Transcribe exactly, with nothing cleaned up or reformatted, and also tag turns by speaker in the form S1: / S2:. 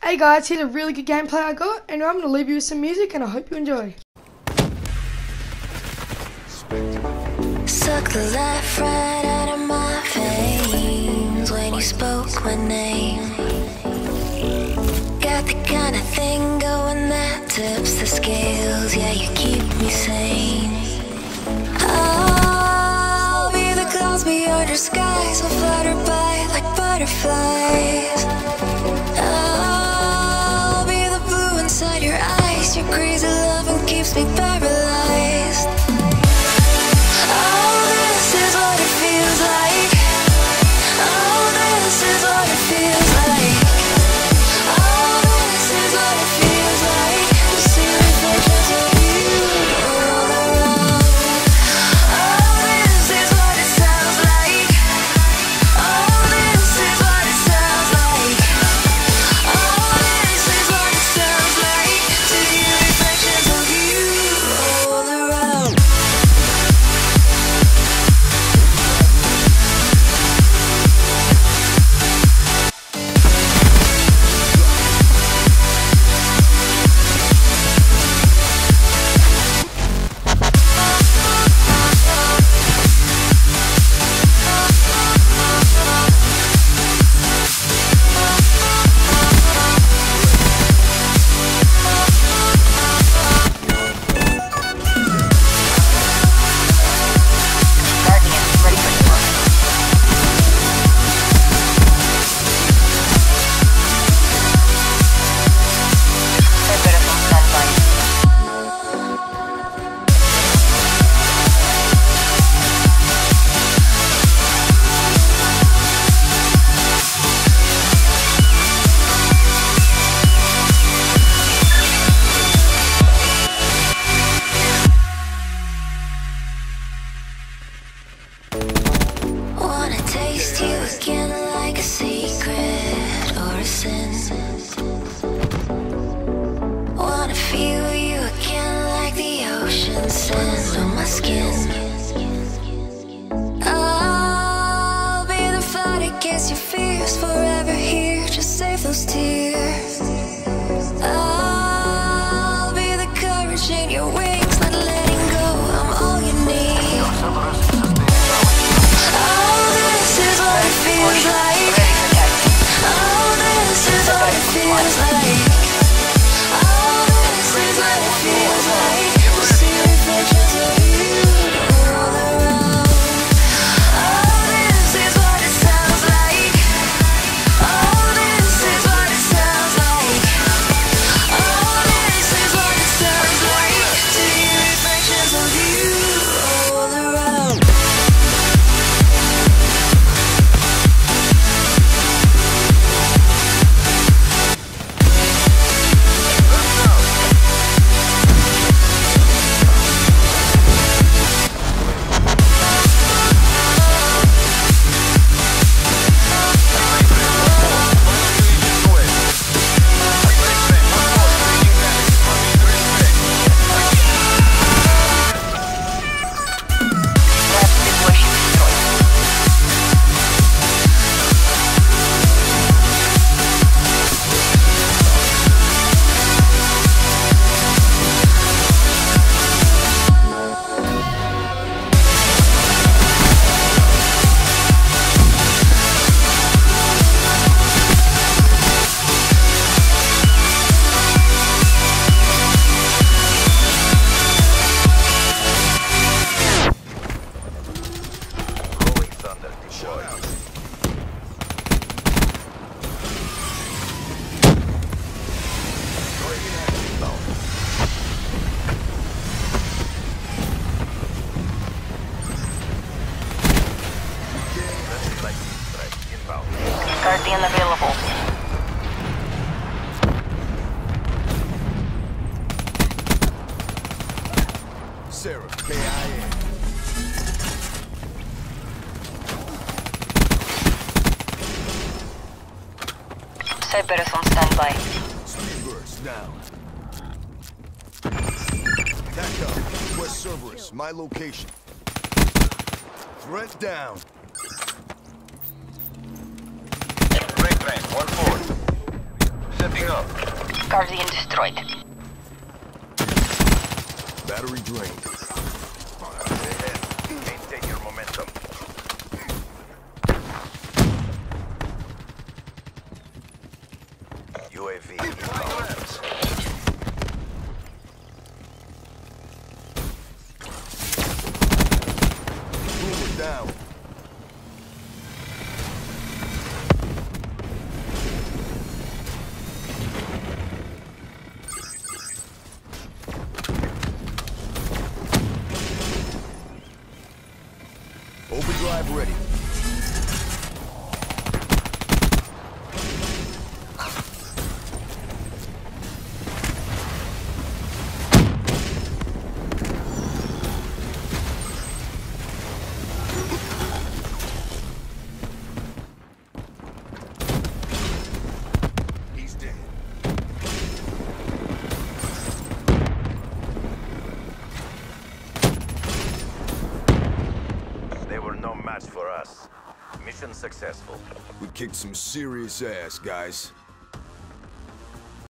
S1: Hey guys, here's a really good gameplay I got, and I'm going to leave you with some music, and I hope you enjoy.
S2: Suck the life right out of my veins when you spoke my name. Got the kind of thing going that tips the scales, yeah, you keep me sane. I'll be the clouds beyond your skies, will flutter by like butterflies. I'll be the blue inside your eyes, your crazy loving keeps me paralyzed. Oh, this is what it feels like. Oh, this is what it feels like. Oh, this is what it feels like to see reflections of you all around. Oh, this is what it sounds like. Oh, this is what it sounds like. Oh, this is what it sounds like to hear reflections of you all around. Wanna taste you again like a secret or a sin. Wanna feel you again like the ocean sand on my skin. I'll be the fight against your fears, forever here, just save those tears. I'll be the courage in your wings, not letting go, I'm all you need. Feels like, oh, this is what it feels like. Oh, this is what it feels like to see reflections of you all around. Oh, this is what it sounds like. Oh, this is what it sounds like. Oh, this is what it sounds like to hear reflections of you all around. Guardian available.
S3: Sarah, K I A.
S2: Cerberus on standby.
S3: Speed burst now. Back up. West Cerberus, my location. Threat down.
S4: Break train, one forward. Setting up. Guardian destroyed.
S3: Battery drained.
S5: Ahead. Maintain your momentum. U A V inbound.
S3: Boomer down. Overdrive ready.
S5: He's dead. They were no match for us. Mission successful.
S3: We kicked some serious ass, guys.